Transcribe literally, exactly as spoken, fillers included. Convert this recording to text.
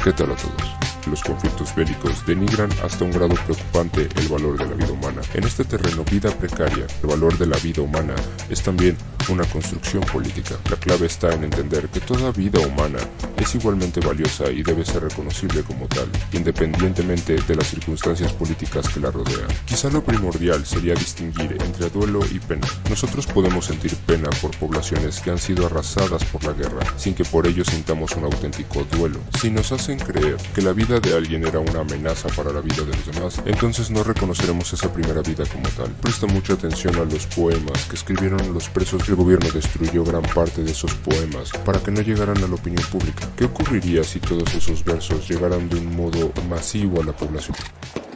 ¿Qué tal a todos? Los conflictos bélicos denigran hasta un grado preocupante el valor de la vida humana. En este terreno, vida precaria, el valor de la vida humana es también una construcción política. La clave está en entender que toda vida humana es igualmente valiosa y debe ser reconocible como tal, independientemente de las circunstancias políticas que la rodean. Quizá lo primordial sería distinguir entre duelo y pena. Nosotros podemos sentir pena por poblaciones que han sido arrasadas por la guerra, sin que por ello sintamos un auténtico duelo. Si nos hacen creer que la vida de alguien era una amenaza para la vida de los demás, entonces no reconoceremos esa primera vida como tal. Presta mucha atención a los poemas que escribieron los presos. El gobierno destruyó gran parte de esos poemas para que no llegaran a la opinión pública. ¿Qué ocurriría si todos esos versos llegaran de un modo masivo a la población?